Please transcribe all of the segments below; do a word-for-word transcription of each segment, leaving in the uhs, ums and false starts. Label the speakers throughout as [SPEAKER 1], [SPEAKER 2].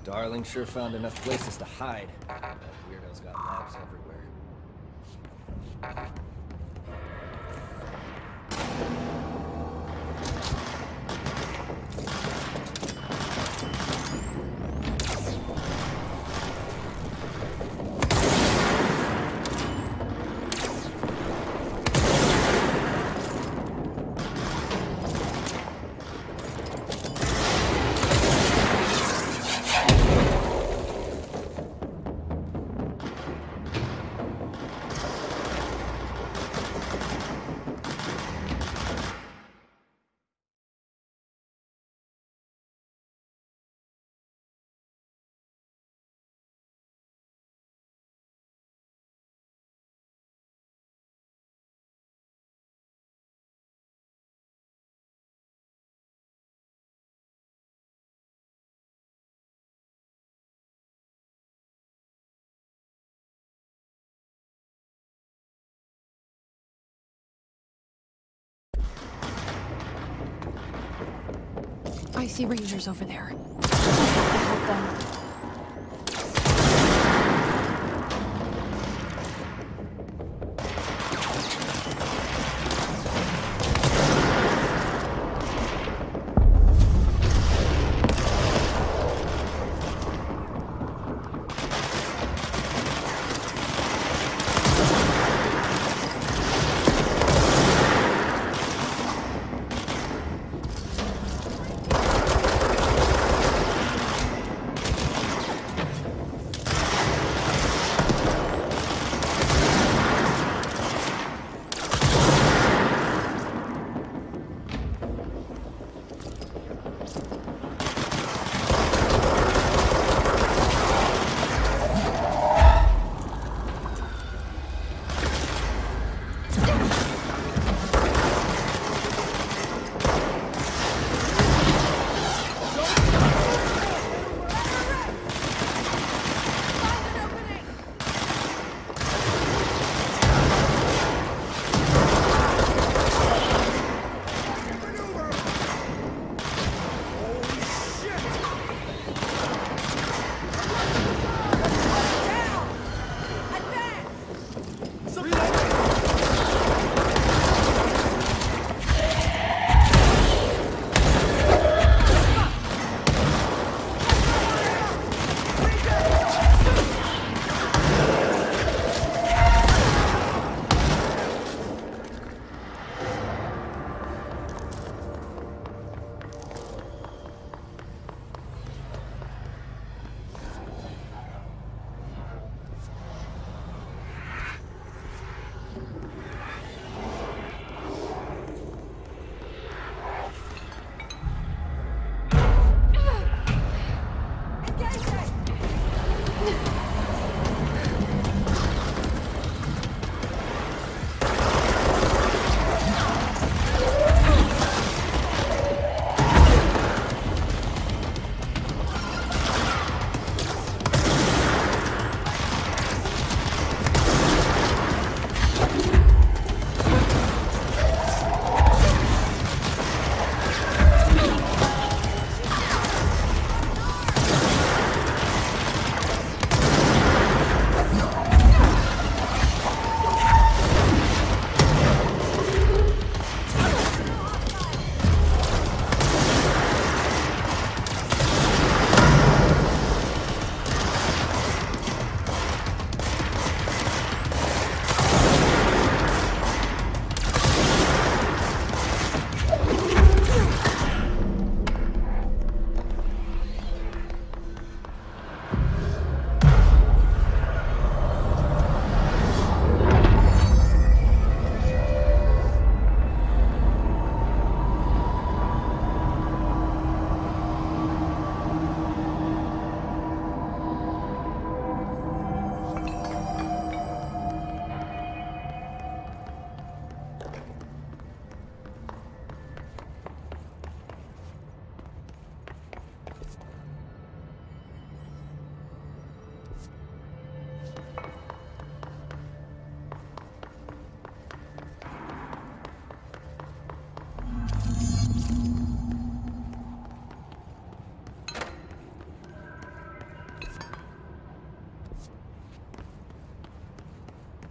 [SPEAKER 1] Darling sure found enough places to hide. That weirdo's got labs everywhere.
[SPEAKER 2] I see rangers over there. I have to help them.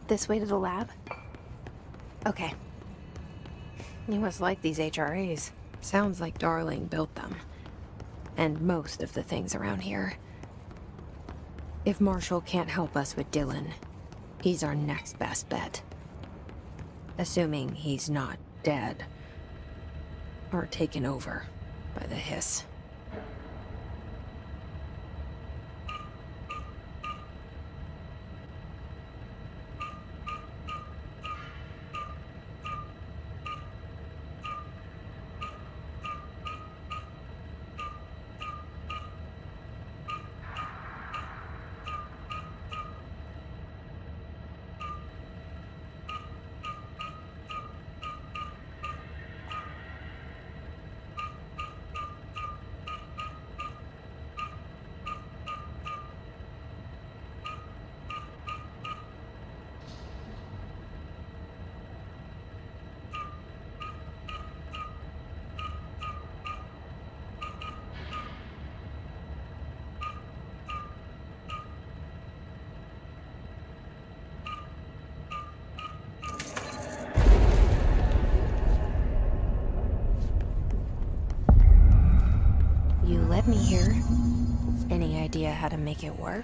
[SPEAKER 2] This way to the lab? Okay. You must like these H R As. Sounds like Darling built them. And most of the things around here. If Marshall can't help us with Dylan, he's our next best bet. Assuming he's not dead. Or taken over by the hiss. You let me here. Any idea how to make it work?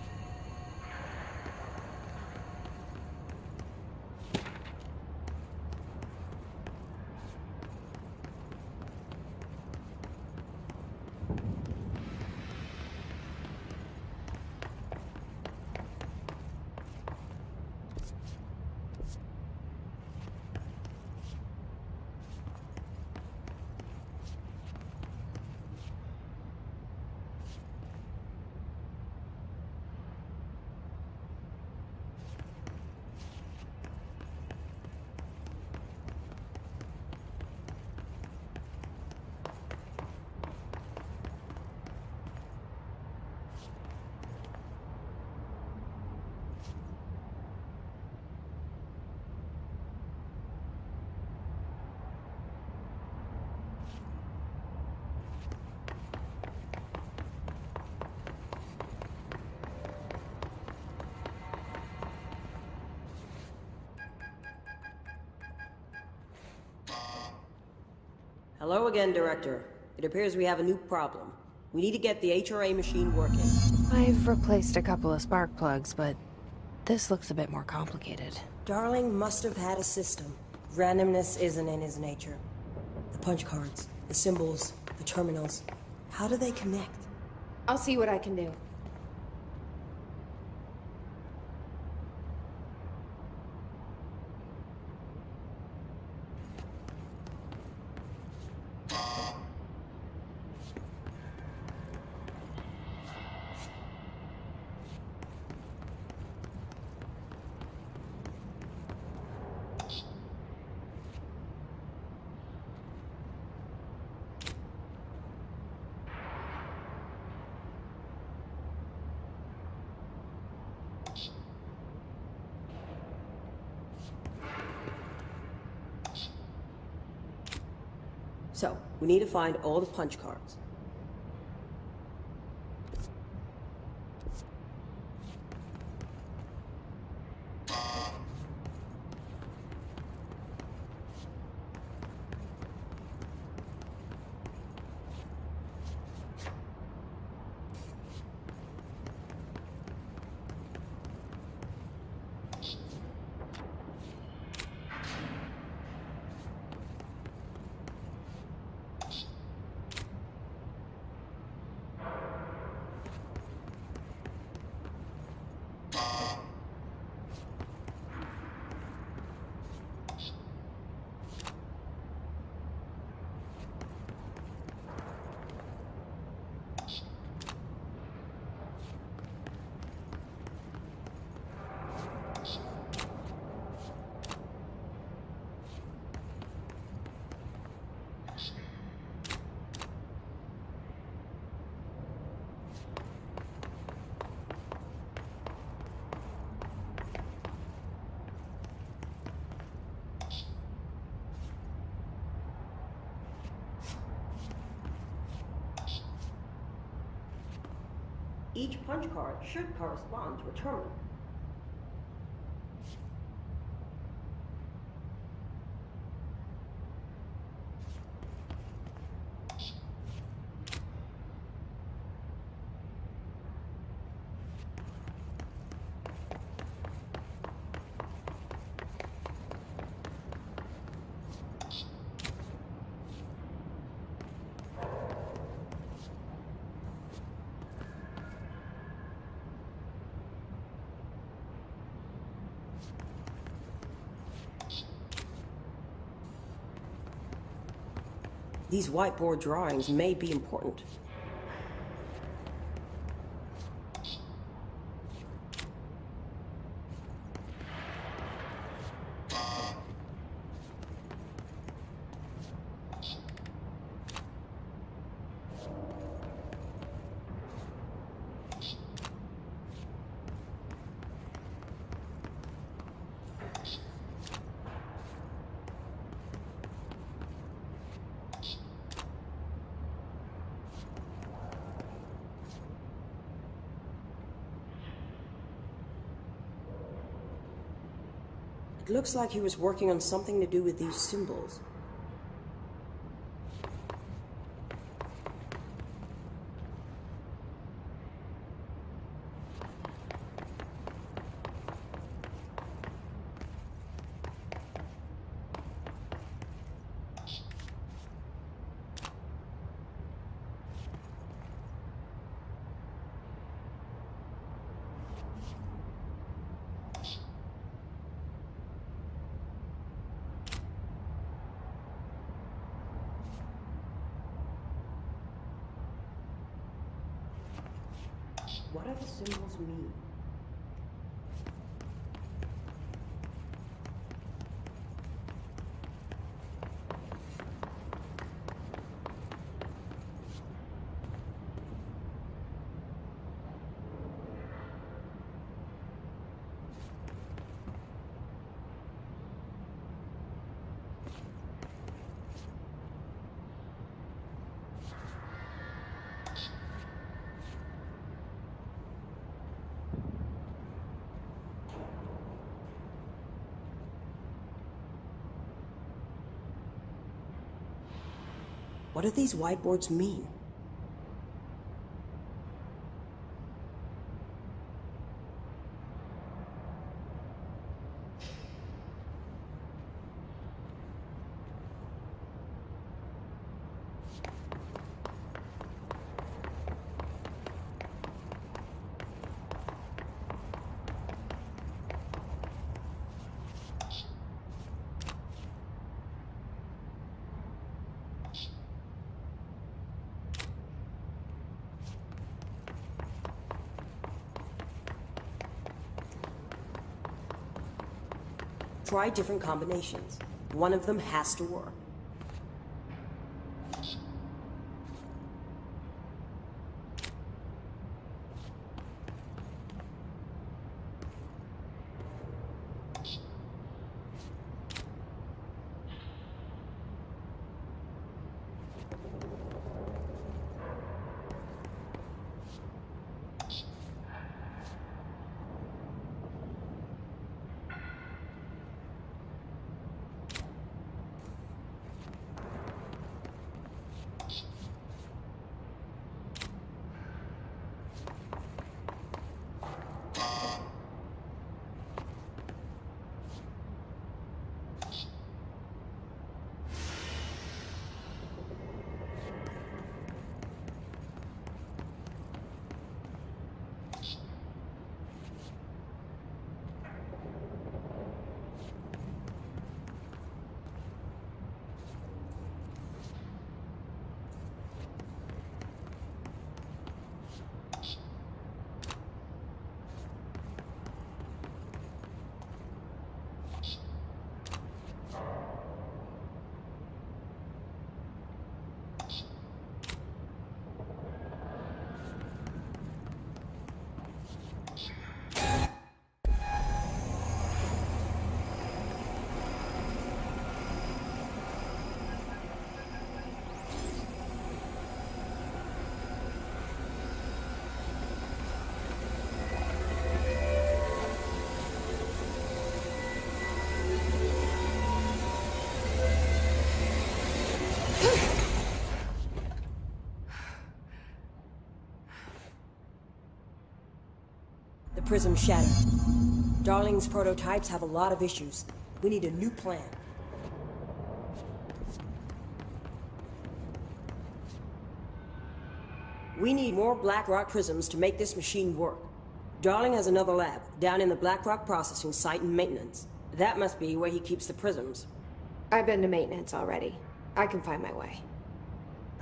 [SPEAKER 3] Hello again, Director. It appears we have a new problem. We need to get the H R A machine working.
[SPEAKER 2] I've replaced a couple of spark plugs, but this looks a bit more complicated.
[SPEAKER 3] Darling must have had a system. Randomness isn't in his nature. The punch cards, the symbols, the terminals. How do they connect?
[SPEAKER 2] I'll see what I can do.
[SPEAKER 3] So, we need to find all the punch cards. Each punch card should correspond to a terminal. These whiteboard drawings may be important. It looks like he was working on something to do with these symbols. What do the symbols mean? What do these whiteboards mean? Try different combinations. One of them has to work. Prism shattered. Darling's prototypes have a lot of issues. We need a new plan. We need more Blackrock prisms to make this machine work. Darling has another lab, down in the Blackrock processing site in maintenance. That must be where he keeps the prisms.
[SPEAKER 2] I've been to maintenance already. I can find my way.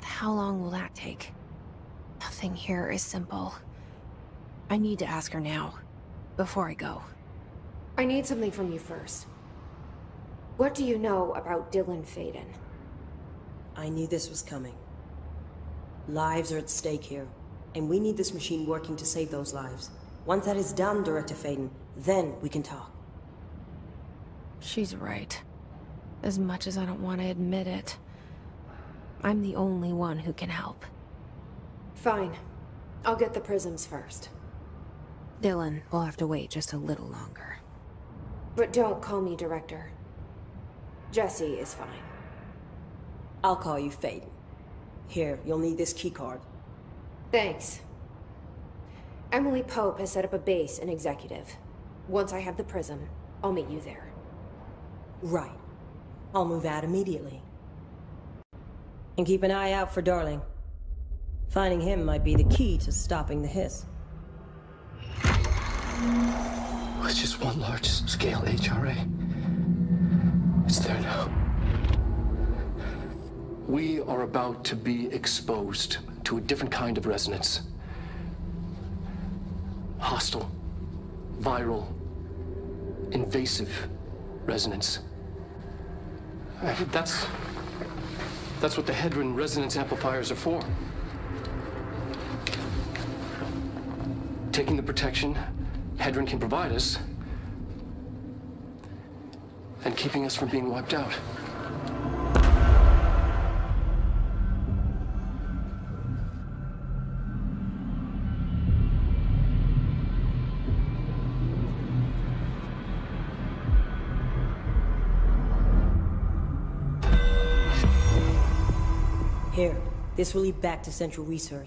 [SPEAKER 2] How long will that take? Nothing here is simple. I need to ask her now, before I go.
[SPEAKER 4] I need something from you first. What do you know about Dylan Faden?
[SPEAKER 3] I knew this was coming. Lives are at stake here, and we need this machine working to save those lives. Once that is done, Director Faden, then we can talk.
[SPEAKER 2] She's right. As much as I don't want to admit it, I'm the only one who can help.
[SPEAKER 4] Fine. I'll get the prisms first.
[SPEAKER 2] Dylan will have to wait just a little longer.
[SPEAKER 4] But don't call me Director. Jesse is fine.
[SPEAKER 3] I'll call you Faden. Here, you'll need this keycard.
[SPEAKER 4] Thanks. Emily Pope has set up a base in Executive. Once I have the prism, I'll meet you there.
[SPEAKER 3] Right. I'll move out immediately. And keep an eye out for Darling. Finding him might be the key to stopping the hiss.
[SPEAKER 5] It's just one large-scale H R A. It's there now. We are about to be exposed to a different kind of resonance. Hostile, viral, invasive resonance. I think that's... that's what the Hedron resonance amplifiers are for. Taking the protection Hedron can provide us, and keeping us from being wiped out.
[SPEAKER 3] Here, this will lead back to Central Research.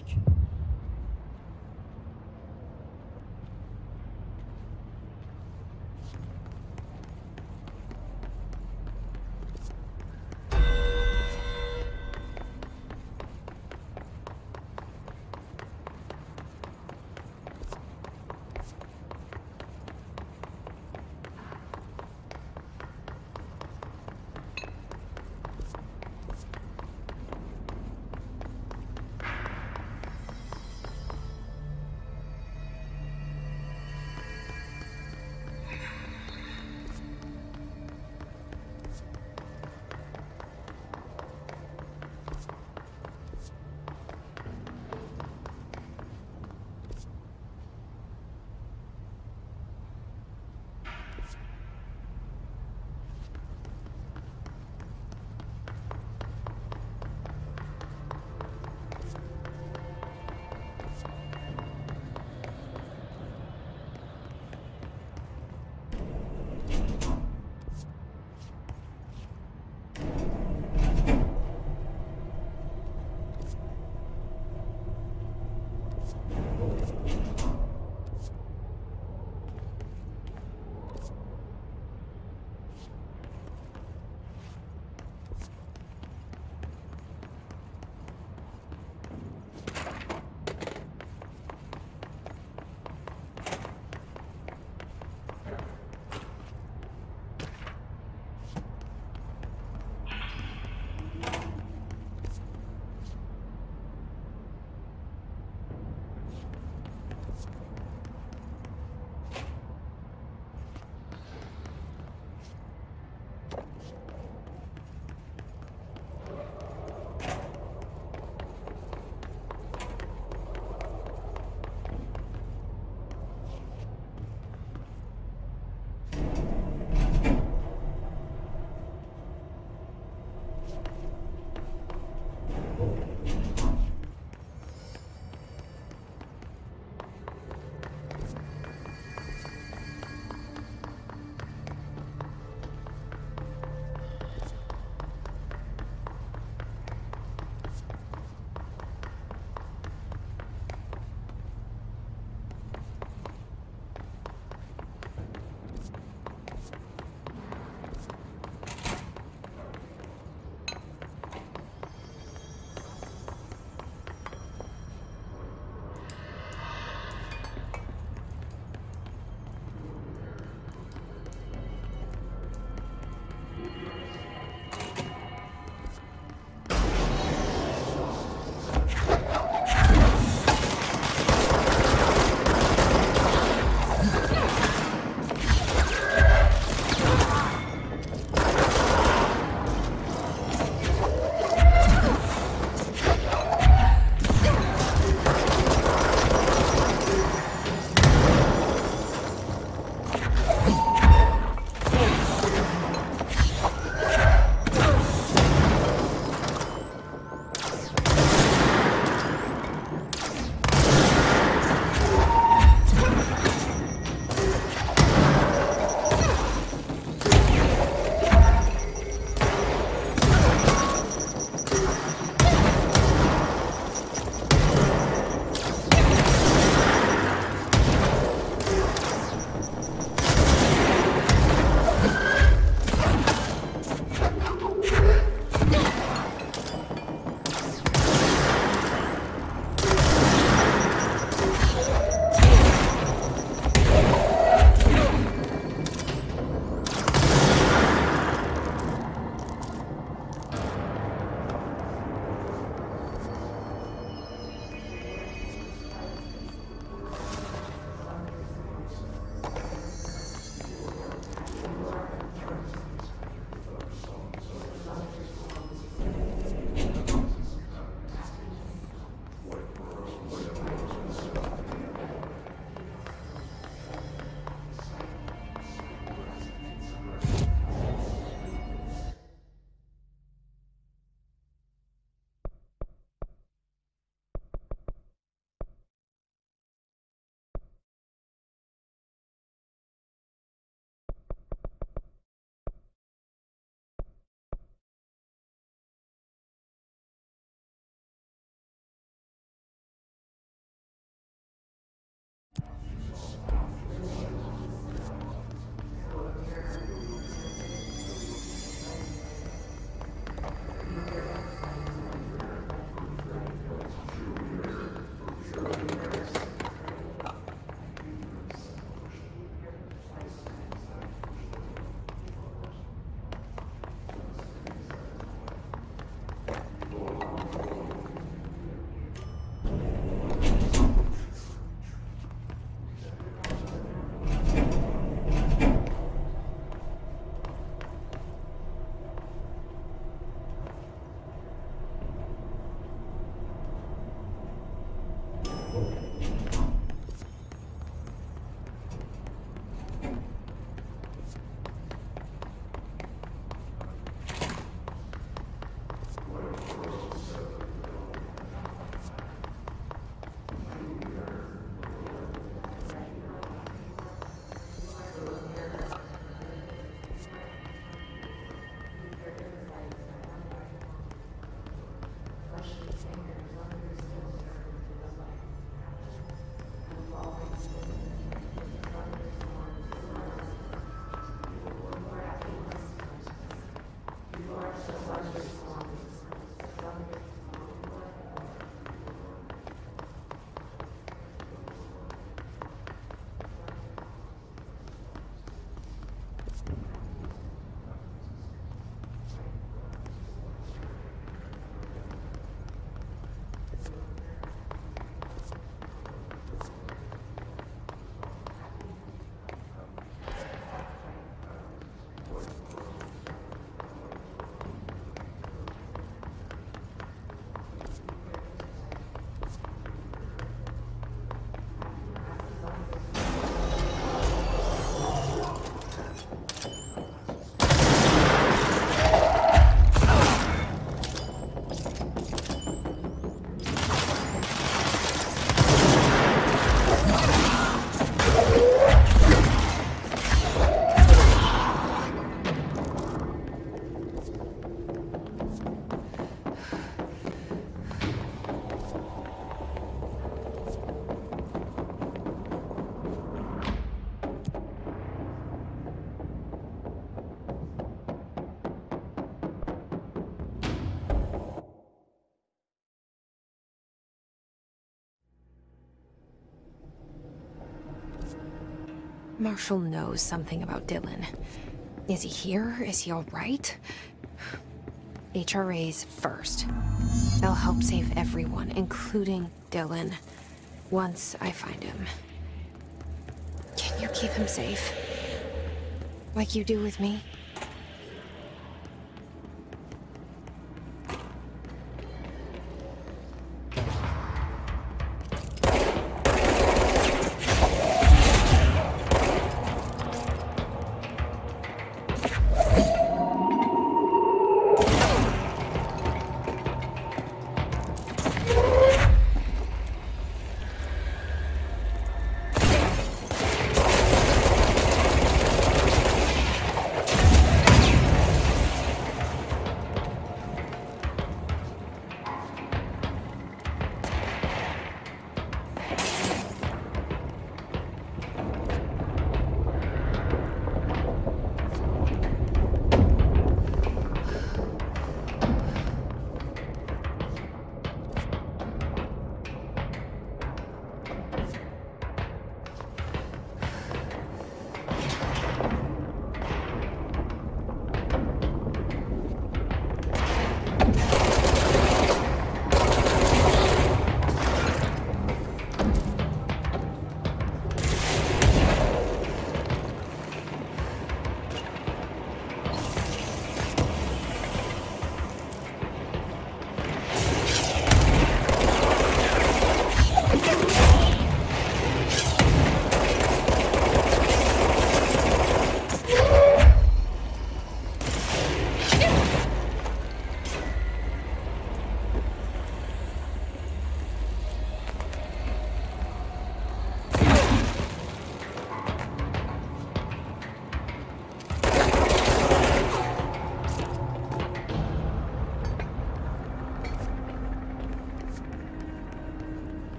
[SPEAKER 2] Marshall knows something about Dylan. Is he here? Is he all right? H R As first. They'll help save everyone, including Dylan, once I find him. Can you keep him safe? Like you do with me?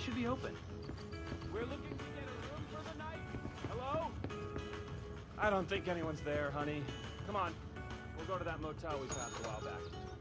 [SPEAKER 6] should be open. We're looking to get a room for the night. Hello? I don't think anyone's there, honey. Come on. We'll go to that motel we passed a while back.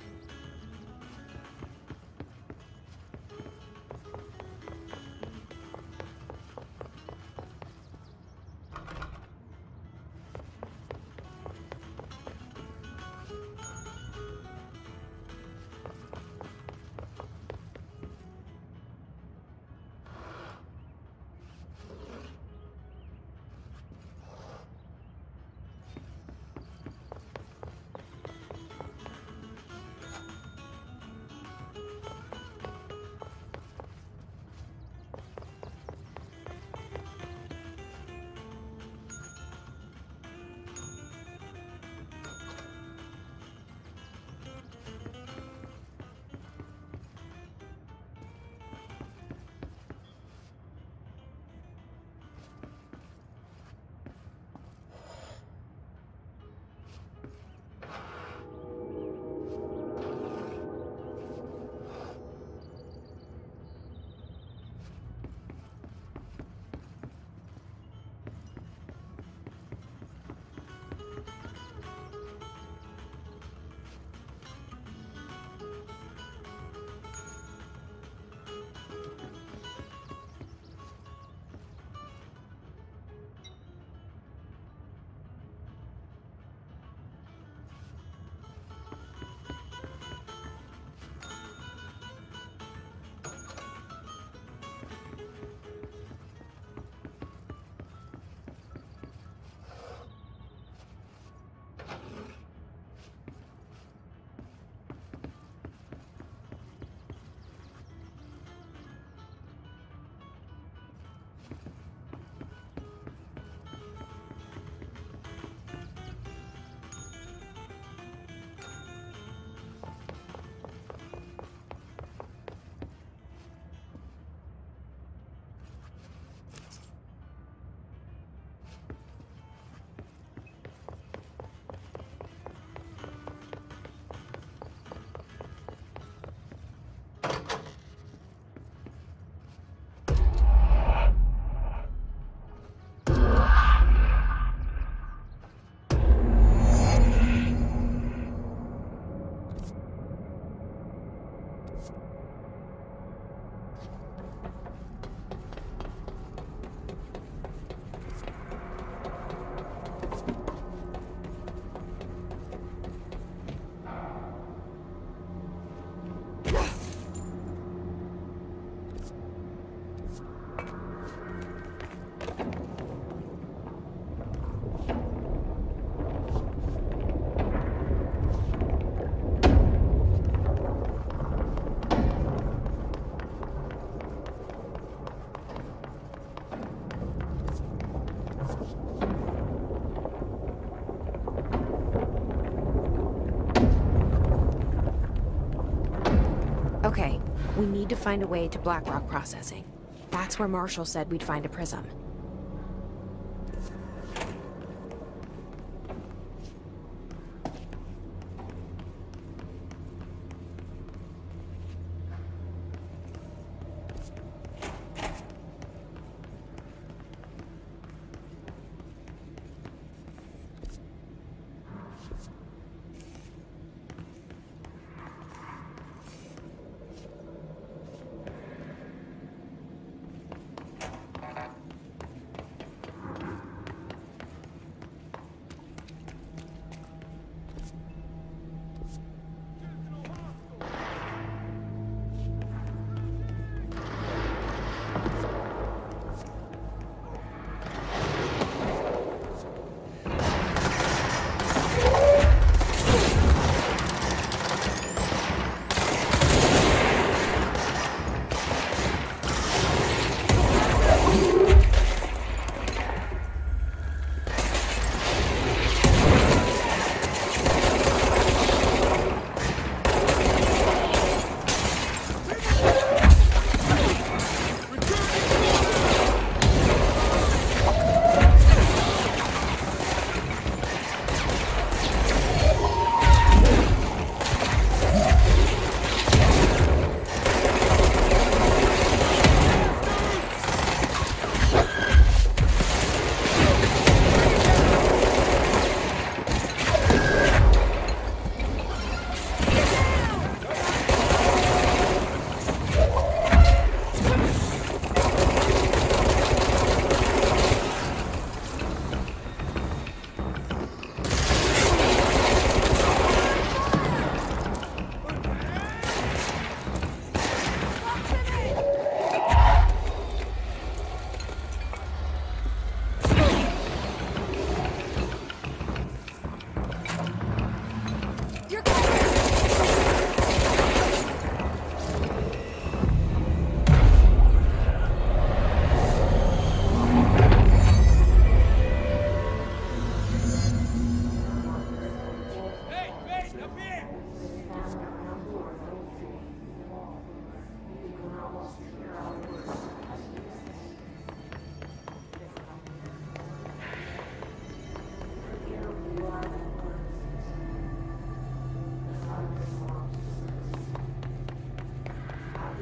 [SPEAKER 2] Okay, we need to find a way to Blackrock processing. That's where Marshall said we'd find a prism.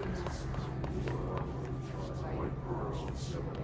[SPEAKER 7] My pearls will